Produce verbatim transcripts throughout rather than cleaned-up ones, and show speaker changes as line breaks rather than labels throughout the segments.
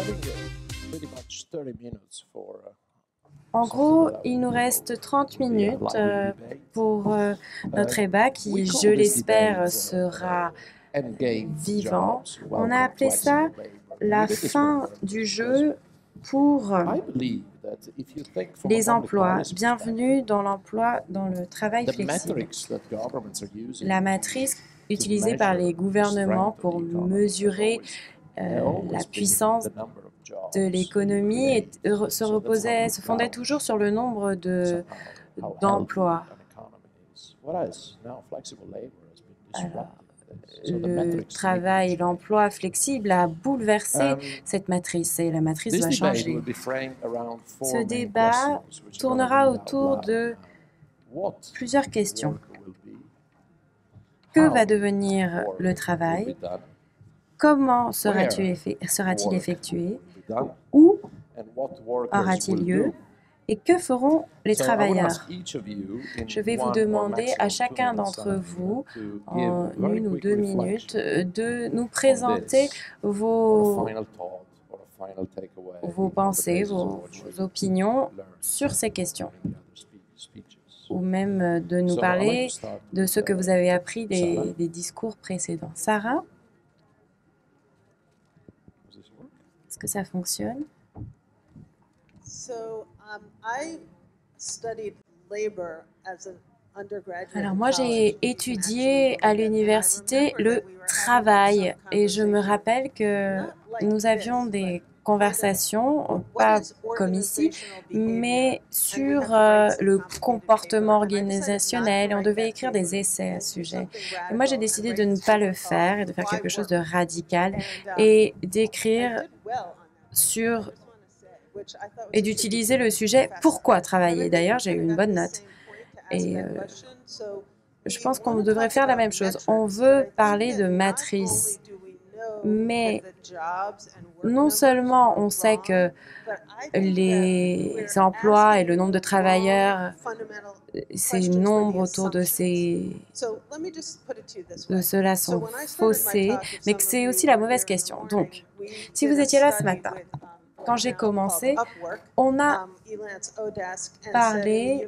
En gros, il nous reste trente minutes euh, pour euh, notre débat qui, je l'espère, sera vivant. On a appelé ça la fin du jeu pour les emplois. Bienvenue dans l'emploi, dans le travail flexible. La matrice utilisée par les gouvernements pour mesurer euh, la puissance de l'économie se reposait, se fondait toujours sur le nombre de d'emplois. Alors, le travail et l'emploi flexible a bouleversé cette matrice et la matrice doit changer. Ce débat tournera autour de plusieurs questions. Que va devenir le travail? Comment sera-t-il effectué? Où aura-t-il lieu? Et que feront les travailleurs? Je vais vous demander à chacun d'entre vous, en une ou deux minutes, de nous présenter vos, vos pensées, vos, vos opinions sur ces questions, ou même de nous parler de ce que vous avez appris des, des discours précédents. Sarah? Est-ce que ça fonctionne? Alors moi, j'ai étudié à l'université le travail et je me rappelle que nous avions des conversations, pas comme ici, mais sur euh, le comportement organisationnel. Et on devait écrire des essais à ce sujet. Et moi, j'ai décidé de ne pas le faire et de faire quelque chose de radical et d'écrire sur et d'utiliser le sujet « Pourquoi travailler ?» D'ailleurs, j'ai eu une bonne note. Et euh, je pense qu'on devrait faire la même chose. On veut parler de matrice, mais non seulement on sait que les emplois et le nombre de travailleurs, ces nombres autour de, ces, de cela sont faussés, mais que c'est aussi la mauvaise question. Donc, si vous étiez là ce matin, quand j'ai commencé, on a parlé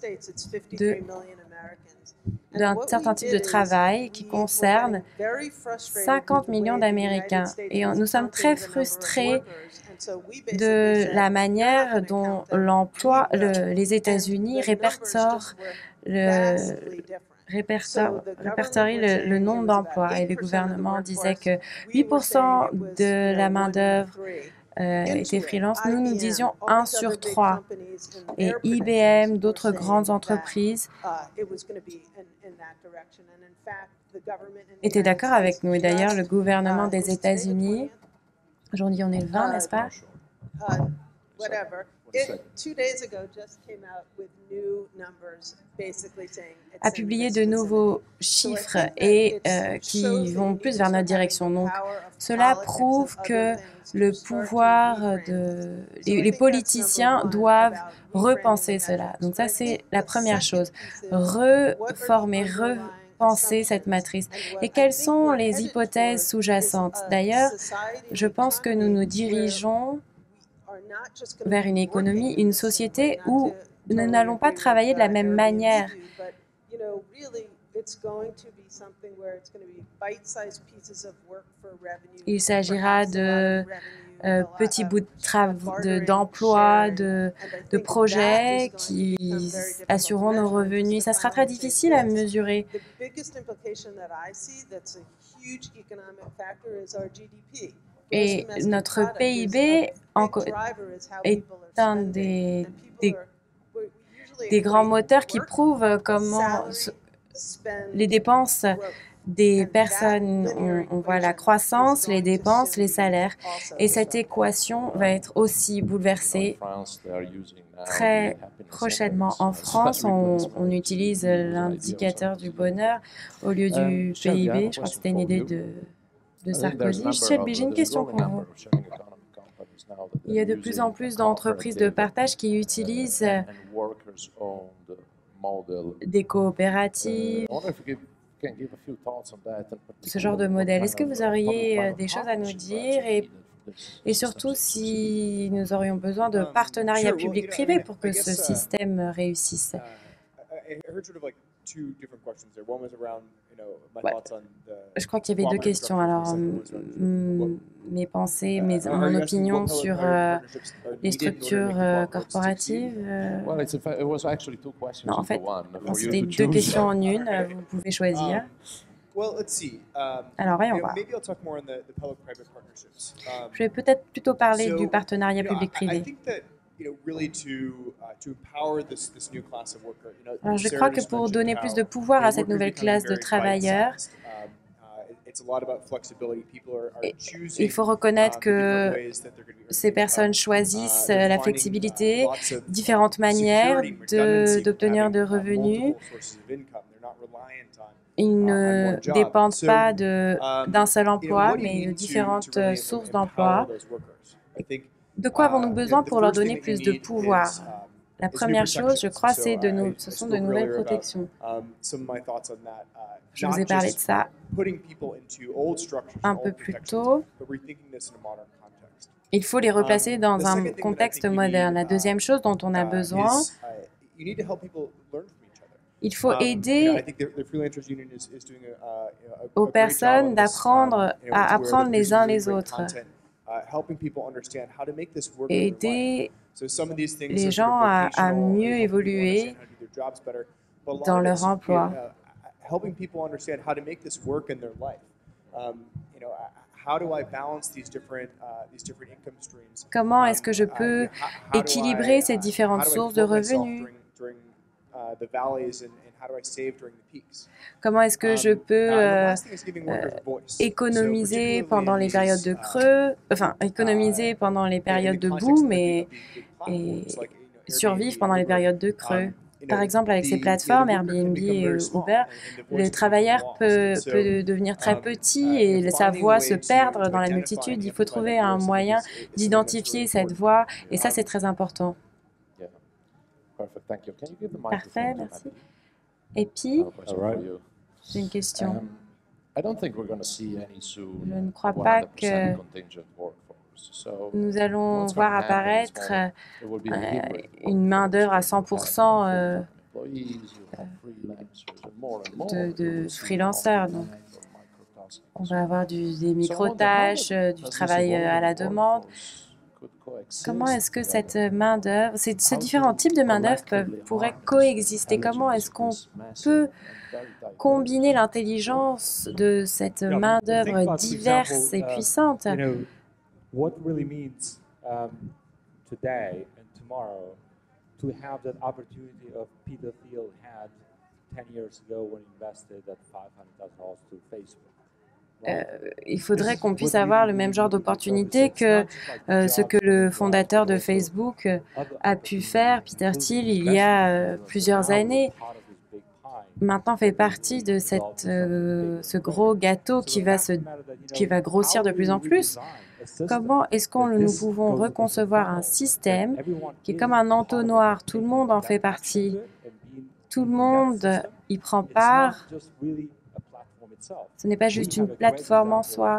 d'un certain type de travail qui concerne cinquante millions d'Américains. Et nous sommes très frustrés de la manière dont l'emploi, le, les États-Unis répertorient le, répertorie le, le nombre d'emplois. Et le gouvernement disait que huit pour cent de la main-d'œuvre Euh, était freelance, nous nous disions un sur trois. Et I B M, d'autres grandes entreprises étaient d'accord avec nous. Et d'ailleurs, le gouvernement des États-Unis, aujourd'hui on est le vingt, n'est-ce pas? A publié de nouveaux chiffres et euh, qui vont plus vers notre direction. Donc, cela prouve que le pouvoir de... Les, les politiciens doivent repenser cela. Donc ça, c'est la première chose. Reformer, repenser cette matrice. Et quelles sont les hypothèses sous-jacentes? D'ailleurs, je pense que nous nous dirigeons vers une économie, une société où nous n'allons pas travailler de la même manière. Il s'agira de euh, petits bouts d'emploi, de, de, de projets qui assureront nos revenus. Ça sera très difficile à mesurer. Et notre P I B est un des, des, des grands moteurs qui prouvent comment les dépenses des personnes, on, on voit la croissance, les dépenses, les salaires. Et cette équation va être aussi bouleversée très prochainement. En France, on, on utilise l'indicateur du bonheur au lieu du P I B. Je crois que c'était une idée de... de Sarkozy. Shelby, j'ai une question pour vous. Il y a de plus en plus d'entreprises de partage qui utilisent des coopératives, ce genre de modèle. Est-ce que vous auriez des choses à nous dire et Et surtout si nous aurions besoin de partenariats public-privé pour que ce système réussisse. Ouais. Je crois qu'il y avait deux questions. Alors, mes pensées, mes, mon opinion sur euh, les structures euh, corporatives. Euh... Non, en fait, c'était deux questions en une. Vous pouvez choisir. Alors, voyons voir. Je vais peut-être plutôt parler du partenariat public-privé. Alors, je crois que pour donner plus de pouvoir à cette nouvelle classe de travailleurs, il faut reconnaître que ces personnes choisissent la flexibilité, différentes manières d'obtenir de, de revenus. Ils ne dépendent pas d'un seul emploi, mais de différentes sources d'emploi. De quoi avons-nous besoin pour leur donner plus de pouvoir? La première chose, je crois, c'est de nous, ce sont de nouvelles protections. Je vous ai parlé de ça un peu plus tôt. Il faut les replacer dans un contexte moderne. La deuxième chose dont on a besoin, il faut aider aux personnes d'apprendre à apprendre les uns les autres. Aider les gens à, à mieux évoluer dans leur emploi. Comment est-ce que je peux équilibrer ces différentes sources de revenus? Comment est-ce que je peux euh, euh, économiser pendant les périodes de creux, enfin économiser pendant les périodes de boom et, et survivre pendant les périodes de creux? Par exemple, avec ces plateformes Airbnb et Uber, le travailleur peut, peut devenir très petit et sa voix se perdre dans la multitude. Il faut trouver un moyen d'identifier cette voix et ça, c'est très important. Parfait, merci. Et puis, j'ai une question. Je ne crois pas que nous allons voir apparaître euh, une main-d'œuvre à cent pour cent euh, de, de freelancers. Donc, on va avoir du, des micro-tâches, euh, du travail à la demande. Comment est-ce que cette main-d'œuvre, ces, ces différents types de main-d'œuvre pourraient coexister? Comment est-ce qu'on peut combiner l'intelligence de cette main-d'œuvre diverse et puissante?
What really means um, today and tomorrow to have that opportunity of Peter Thiel had ten years ago when he invested at five hundred thousand dollars to Facebook.
Euh, il faudrait qu'on puisse avoir le même genre d'opportunité que euh, ce que le fondateur de Facebook a pu faire, Peter Thiel, il y a euh, plusieurs années. Maintenant fait partie de cette, euh, ce gros gâteau qui va, se, qui va grossir de plus en plus. Comment est-ce qu'on nous pouvons reconcevoir un système qui est comme un entonnoir, tout le monde en fait partie, tout le monde y prend part. Ce n'est pas juste une plateforme en soi.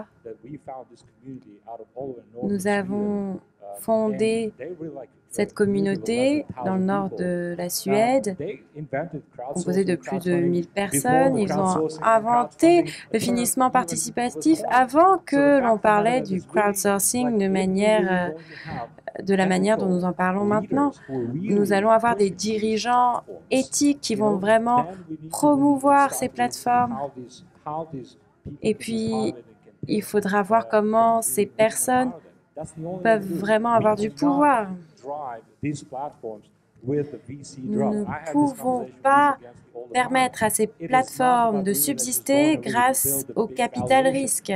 Nous avons fondé cette communauté dans le nord de la Suède, composée de plus de mille personnes. Ils ont inventé le financement participatif avant que l'on parlait du crowdsourcing de manière, de la manière dont nous en parlons maintenant. Nous allons avoir des dirigeants éthiques qui vont vraiment promouvoir ces plateformes. Et puis, il faudra voir comment ces personnes peuvent vraiment avoir du pouvoir. Nous ne pouvons pas permettre à ces plateformes de subsister grâce au capital risque.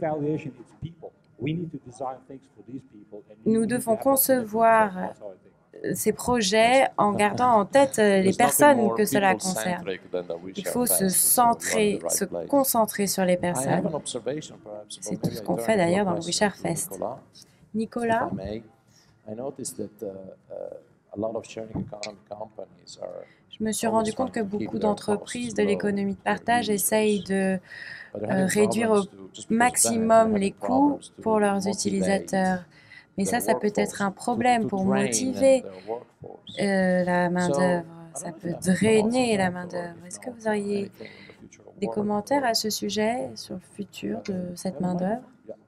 Nous devons concevoir ces projets en gardant en tête les personnes que cela concerne. Il faut se centrer, se concentrer sur les personnes. C'est tout ce qu'on fait d'ailleurs dans le WeShare Fest. Nicolas? Je me suis rendu compte que beaucoup d'entreprises de l'économie de partage essayent de euh, réduire au maximum les coûts pour leurs utilisateurs. Mais ça, ça peut être un problème pour motiver euh, la main-d'œuvre. Ça peut drainer la main-d'œuvre. Est-ce que vous auriez des commentaires à ce sujet sur le futur de cette main-d'œuvre?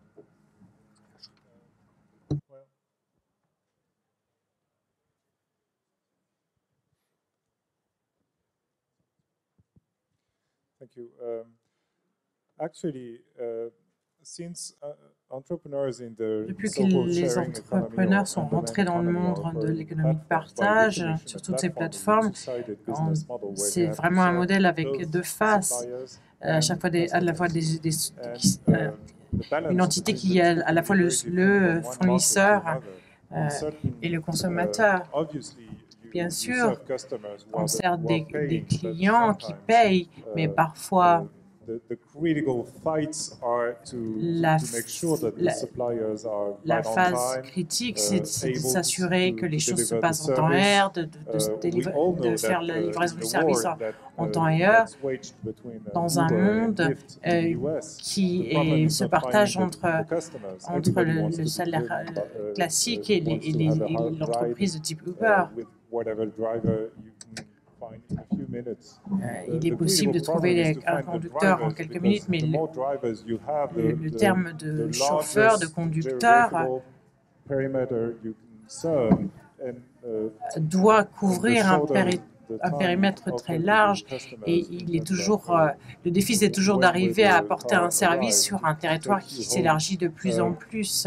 Thank you. Um, actually, uh, since uh, entrepreneurs in the
Depuis que les entrepreneurs sont rentrés dans le monde de l'économie de partage, sur toutes ces plateformes, c'est vraiment un modèle avec deux faces, à chaque fois des, à la fois des, des, des, euh, une entité qui est à la fois le, le fournisseur euh, et le consommateur. Bien sûr, on sert des, des clients qui payent, mais parfois la, la, la phase critique, c'est de s'assurer que les choses se passent en temps réel, de, de, de, de faire la livraison du service en, en temps et heure, dans un monde euh, qui est, se partage entre, entre le, le salaire classique et l'entreprise de type Uber. Euh, il est possible de trouver un conducteur en quelques minutes, mais le, le, le terme de chauffeur, de conducteur, doit couvrir un, péri un périmètre très large et il est toujours, euh, le défi c'est toujours d'arriver à apporter un service sur un territoire qui s'élargit de plus en plus.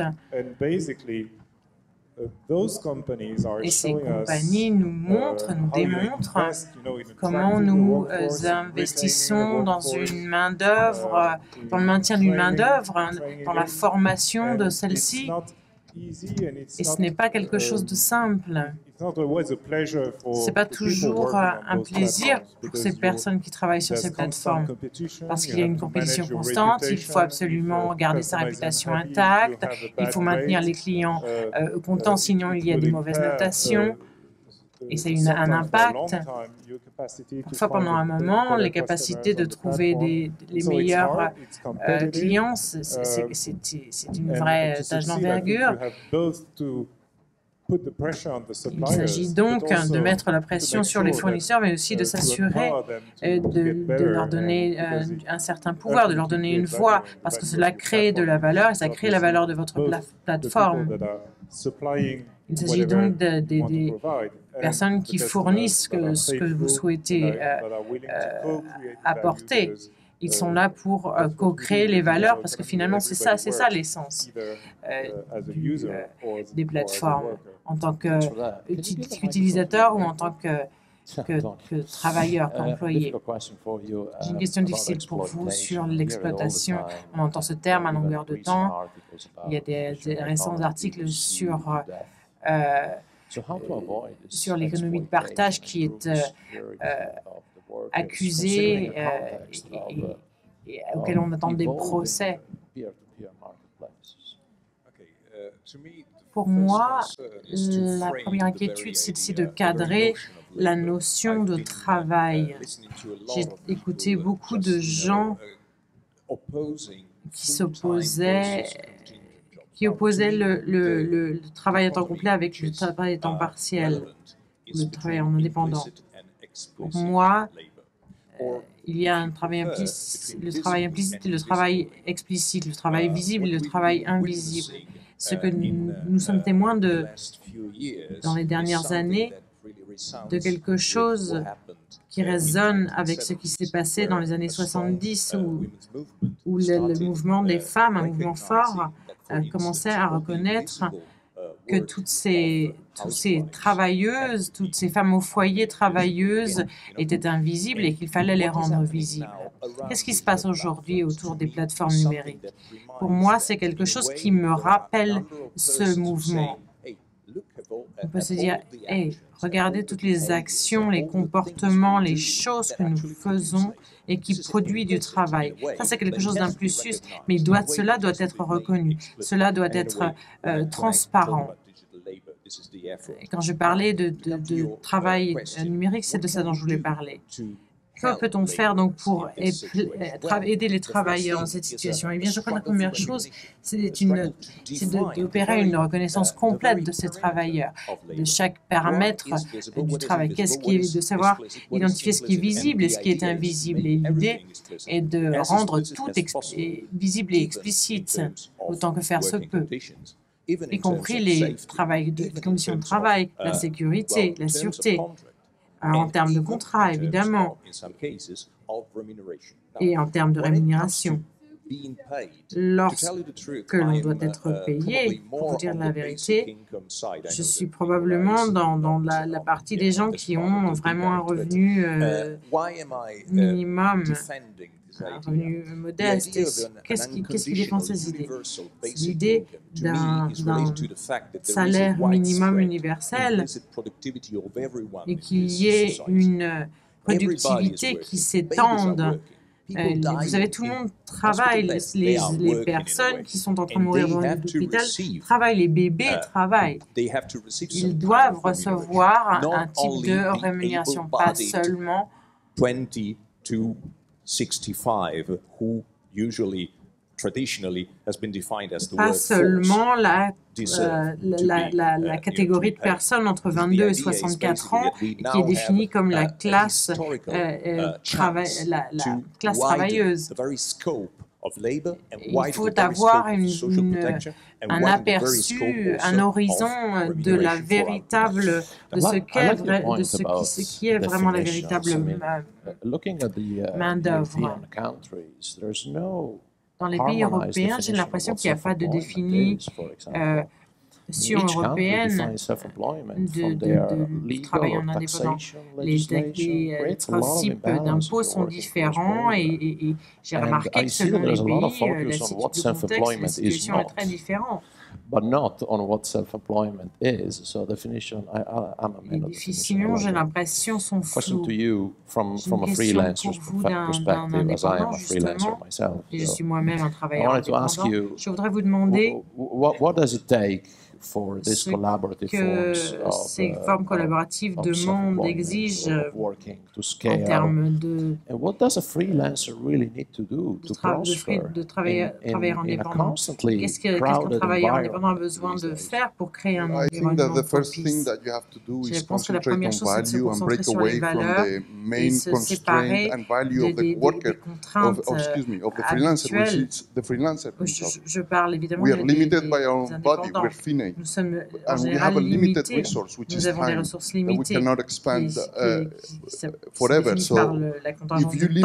Et ces compagnies nous montrent, nous démontrent comment nous investissons dans une main-d'œuvre, dans le maintien d'une main-d'œuvre, dans la formation de celle-ci. Et ce n'est pas quelque chose de simple. Ce n'est pas toujours un plaisir pour ces personnes qui travaillent sur ces plateformes, parce qu'il y a une compétition constante, il faut absolument garder sa réputation intacte, il faut maintenir les clients euh, contents, sinon il y a des mauvaises notations. Et c'est un impact. Parfois, pendant un moment, les capacités de trouver des, les meilleurs euh, clients, c'est une vraie tâche d'envergure. Il s'agit donc de mettre la pression sur les fournisseurs, mais aussi de s'assurer de, de leur donner euh, un certain pouvoir, de leur donner une voix, parce que cela crée de la valeur et ça crée la valeur de votre pla plateforme. Il s'agit donc de, de, des personnes qui fournissent que, ce que vous souhaitez euh, euh, apporter. Ils sont là pour euh, co-créer les valeurs parce que finalement, c'est ça, c'est ça l'essence euh, euh, des plateformes en tant qu'utilisateur ou en tant que, que, que travailleur, qu'employé. J'ai une question difficile pour vous sur l'exploitation. On entend ce terme à longueur de temps. Il y a des, des récents articles sur euh, sur l'économie de partage qui est euh, euh, accusé euh, et, et, et auquel on attend des procès. Pour moi, la première inquiétude, c'est de cadrer la notion de travail. J'ai écouté beaucoup de gens qui s'opposaient qui opposait le, le, le, le travail à temps complet avec le travail à temps partiel, le travail en indépendant. Pour moi, euh, il y a un travail implicite, le travail implicite et le travail explicite, le travail visible et le travail invisible. Ce que nous, nous sommes témoins de, dans les dernières années, de quelque chose qui résonne avec ce qui s'est passé dans les années soixante-dix, où, où le, le mouvement des femmes, un mouvement fort, a commencé à reconnaître que toutes ces, toutes ces travailleuses, toutes ces femmes au foyer travailleuses étaient invisibles et qu'il fallait les rendre visibles. Qu'est-ce qui se passe aujourd'hui autour des plateformes numériques? Pour moi, c'est quelque chose qui me rappelle ce mouvement. On peut se dire, hey, regardez toutes les actions, les comportements, les choses que nous faisons et qui produisent du travail. Ça, c'est quelque chose d'implicite, mais il doit, cela doit être reconnu. Cela doit être euh, transparent. Quand je parlais de, de, de travail numérique, c'est de ça dont je voulais parler. Que peut-on faire donc pour aider les travailleurs dans cette situation? Eh bien, je crois que la première chose, c'est d'opérer une reconnaissance complète de ces travailleurs, de chaque paramètre du travail. Qu'est-ce qui est de savoir identifier ce qui est visible et ce qui est invisible. Et l'idée est de rendre tout visible et explicite autant que faire se peut, y compris les, travail, les conditions de travail, la sécurité, la sûreté, en termes de contrat, évidemment, et en termes de rémunération. Lorsque l'on doit être payé, pour vous dire la vérité, je suis probablement dans, dans la, la partie des gens qui ont vraiment un revenu euh, minimum, un revenu modeste. Qu'est-ce qui, qu'est-ce qui défend ces idées? C'est l'idée d'un salaire minimum universel et qu'il y ait une productivité qui s'étende. Euh, vous avez tout le monde travaille, les, les, les personnes qui sont en train de mourir dans l'hôpital travaillent, les bébés travaillent. Ils doivent recevoir un, un type de rémunération, pas seulement pas seulement la, euh, la, la, la catégorie de personnes entre vingt-deux et soixante-quatre ans qui est définie comme la classe, euh, euh, trava la, la classe travailleuse. Il faut avoir une, une, un aperçu, un horizon de la véritable, de ce qu'est de ce qui, ce qui est vraiment la véritable main-d'œuvre. Dans les pays européens, j'ai l'impression qu'il n'y a pas de définition euh, européenne de, de, de, de travail en indépendant. Les, les, les principes d'impôt sont différents et, et, et j'ai remarqué que selon les pays, euh, la, le contexte, la situation est très différente.
But not on what self-employment is. So definition, I, I'm a man of definition.
J'ai l'impression sont
Question to you from from a freelancer's perspective, as I am a freelancer myself.
Je suis moi-même un travailleur indépendant. Je voudrais vous demander
what, what does it take for this collaborative
que
forms
ces
of,
formes collaboratives demandent, exigent en termes de,
and what does a freelancer really need to do to prosper
de, de travailler,
in,
travailler
in,
indépendant? Qu'est-ce qu'un qu travailleur indépendant a besoin de faire pour créer un environnement propice? Je pense que la première chose, c'est de se concentrer sur les valeurs et se séparer des, des, des contraintes actuelles. Je, je parle évidemment des, des, des indépendants. Nous sommes en général limités. Nous avons des ressources limitées qui, qui, qui se définissent par le, la contingence de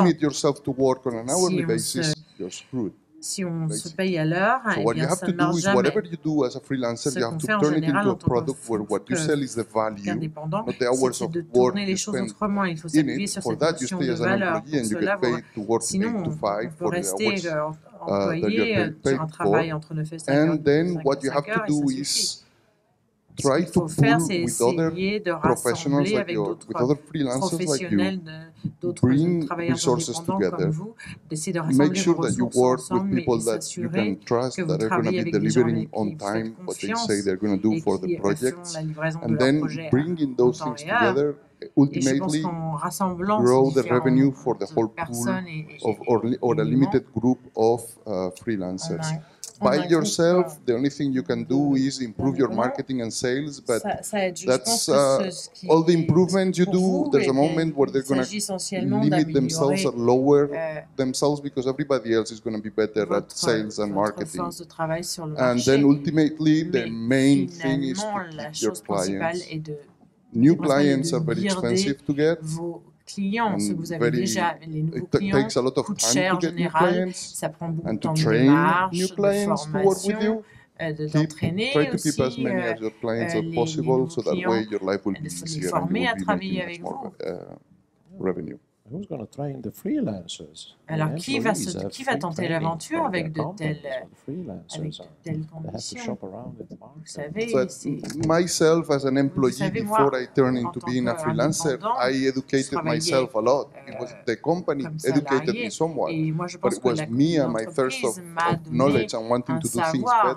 temps. Si on se, si on se paye à l'heure, eh bien, ça ne marche jamais. Ce qu'on fait en général en tant qu'indépendant, c'est de tourner les choses autrement. Il faut s'appuyer sur cette notion de valeur. Pour cela, sinon, on peut rester employé sur un travail entre neuf et cinq heures, et ça suffit. Ce qu'il faut faire, c'est essayer de rassembler avec d'autres professionnels, d'autres travailleurs indépendants comme vous, d'essayer de rassembler vos ressources ensemble et s'assurer que vous travaillez avec des gens avec qui vous faites confiance et qui feront la livraison de leur projet en temps réel. Et je pense qu'en rassemblant ces différentes personnes et, et, et,
or a limited group of uh, freelancers. By yourself, the only thing you can do is improve your marketing and sales, but that's uh, all the improvements you do. There's a moment where they're going to limit themselves or lower themselves because everybody else is going to be better at sales and marketing. And then ultimately, the main thing is to keep your clients. New clients are very expensive to get.
Clients, ceux que vous avez déjà, les nouveaux clients coûtent cher en général, ça prend beaucoup de temps de démarche, de formation, d'entraîner aussi euh, euh, les, les nouveaux clients, de les former à travailler avec vous.
Who's going to train the freelancers?
Alors, qui va, se, qui va tenter l'aventure avec de telles, avec de telles conditions? Vous savez,
myself as an employee before I turned into being a freelancer, I educated myself a lot. It was the company educated me somewhat, but it was me and my thirst of, of knowledge and wanting to do things better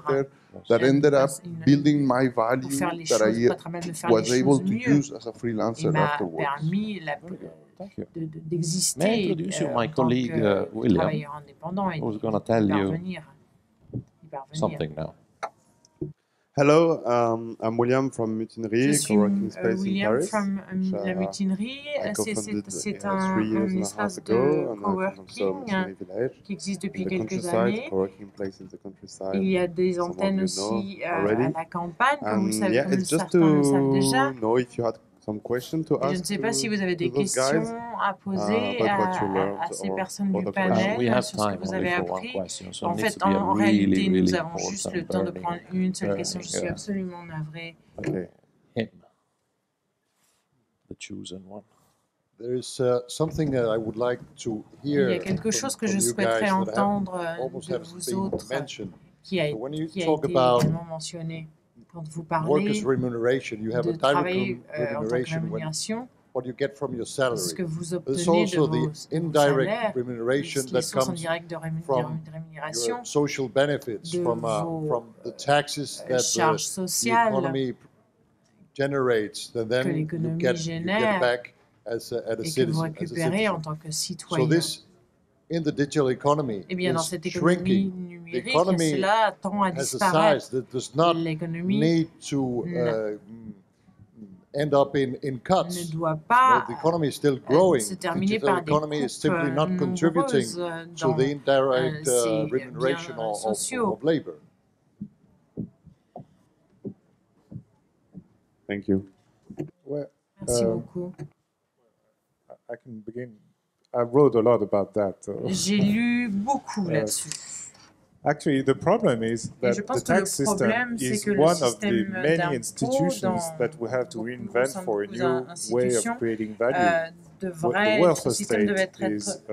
that ended up
une,
building my value that
choses,
I was able to
mieux.
use as a freelancer afterwards.
d'exister
May I introduce you
euh,
my
en tant
colleague
que
uh, William,
travailleur indépendant et
who's going to tell you
parvenir,
something now.
Hello, um, I'm William from
Je
Mutinerie,
suis
coworking space
William
in Paris.
from um, la Mutinerie. C'est un, un espace de coworking qui existe depuis quelques années. Il y a des antennes aussi euh, à la campagne, comme, vous savez,
yeah,
comme certains le savent déjà. Je ne sais pas si vous avez des questions à poser uh, à, à ces personnes du panel
uh,
sur ce que vous avez appris. Question, so en fait, en, en really, réalité, really nous avons juste le temps de prendre une seule question. Je suis absolument navrée.
Okay. Him, the chosen one.
There is uh, something that I would like to hear.
Il y a quelque chose que je souhaiterais entendre de vous autres qui a,
so
qui a été également mentionné. Quand vous parlez de travail euh, en tant que rémunération,
what you get from your salary.
Ce que vous
There's
obtenez
also
de vos,
the indirect
salaires,
remuneration that comes
de
from your social benefits, from, uh, from the taxes that the, the economy generates, and then you get, you get back as a, as a citizen. As a citizen. So this, in the digital economy,
eh bien,
is shrinking. The economy
cela tend à
has a size that does not need to uh, end up in, in cuts.
Ne doit pas
no, the economy is still growing.
Se
the digital economy is simply not contributing to the indirect uh, remuneration of, of, of labor.
Thank you.
Well,
Merci
uh,
beaucoup.
I can begin. I wrote a lot about that. Uh,
J'ai lu beaucoup
uh,
là-dessus.
Actually, the problem is that the tax system is one of the many institutions that we have to reinvent for a new way of creating value.
The welfare state is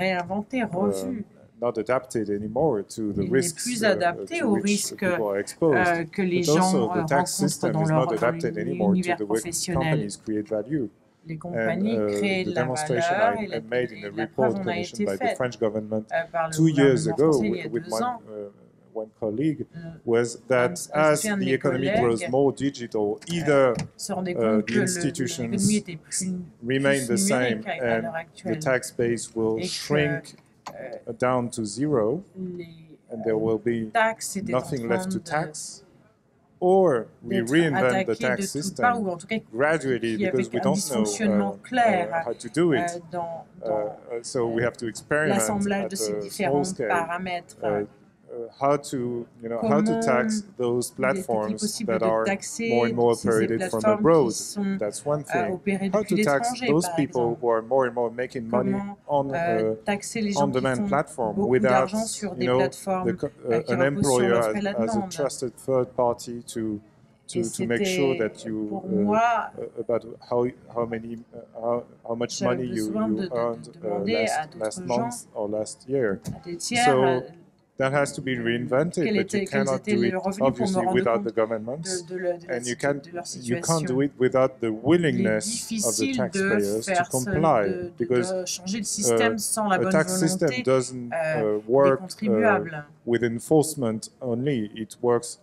uh, not adapted anymore to the risks uh, to which people are exposed. But also, the tax system is not adapted anymore to the way companies create value.
Les compagnies
and, uh,
créent
the
la
demonstration
valeur
I,
et la,
I made in a
la
report
preuve en a été
commissioned by the
faite
French government
euh, par le
two years ago
français, il y a
with
deux
one,
ans.
uh, one colleague was that
Un,
as the economy grows more digital, either uh, the institutions remain the same and the tax base will shrink uh, down to zero and there will be nothing left to tax, or we reinvent the tax system gradually because we don't know uh, uh, how to do it. Uh, so we have to experiment at a small scale. Uh, Uh, how to, you know, how to tax those platforms that are more and more operated from abroad. That's one thing. How to tax those people who are more and more making money on uh, on-demand platform without, you know, the, uh, an employer as, as a trusted third party to to, to make sure that you uh, about how how many uh, how, how much money you, you earned uh, last last month or last year. So that has to be reinvented, but you cannot do it obviously without the governments,
de, de, de
and you can't you can't do it without the willingness of the taxpayers to comply,
de,
because
uh,
a tax system doesn't uh, work uh, with enforcement only. It works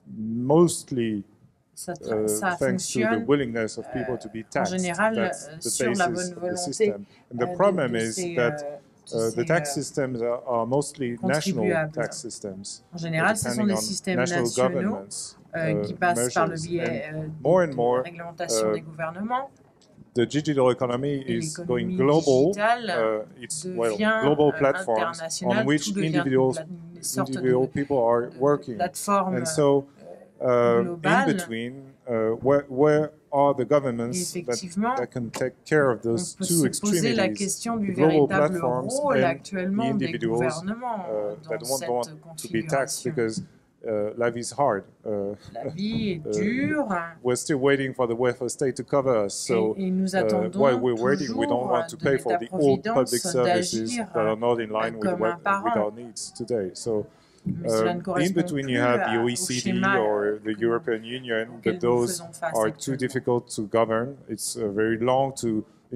mostly uh, thanks to the willingness of people to be taxed. That's the basis of the system. And the problem is that Uh, the tax systems are, are mostly national tax systems.
En général, ce sont des systèmes nationaux euh, qui passent par le biais euh,
more and more,
de la réglementation
uh,
des gouvernements.
The digital economy is going global. Uh, it's well, global platforms on which individuals, individual people are working. And so, uh, in between, uh, where, where are the governments that, that can take care of those two extremities, the global platforms and the individuals uh, that won't want to be taxed because uh, la vie is hard. Uh,
la vie est dure.
Uh, we're still waiting for the welfare state to cover us. So
et, et nous
uh, while we're waiting, we don't want to pay for the old public services that are not in line with, what, with our needs today. So. Uh, in between, you have the O E C D or the European Union, but those are too difficult to govern. It's uh, very long to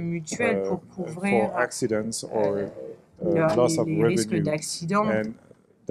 mutuelle pour
uh,
couvrir
for accidents or uh,
leur,
loss
les,
of
les risques
revenue.
d'accident.
And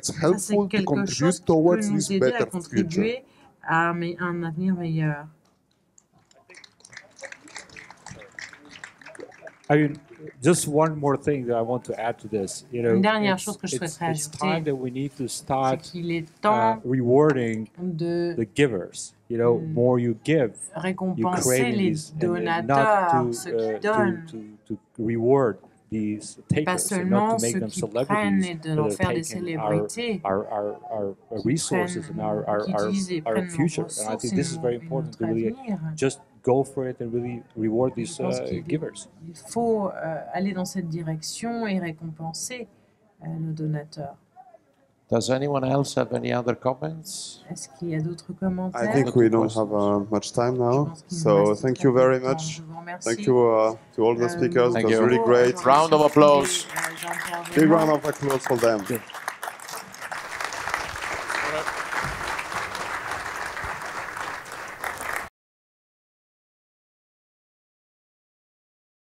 it's helpful to contribute towards this better future.
À un avenir meilleur.
I mean, just one more thing that I want to add to this. You know,
Une dernière chose que je souhaiterais
it's, it's time that we need to start
qu'il est temps
uh, rewarding
de
the givers. You know, more you give, you create these, and not to, uh, to, to, to reward these takers and not to make them celebrities that are taking our, our, our, our resources and our, our, our, our future. And I think this is very important to really just go for it and really reward these uh, givers.
Il faut euh, aller dans cette direction et récompenser euh, nos donateurs.
Does anyone else have any other comments?
Est-ce qu'il y a d'autres commentaires?
I think we don't have uh, much time now, so thank you very much. Thank you uh, to all the speakers. It was really great.
Round of applause.
Big round of applause for them.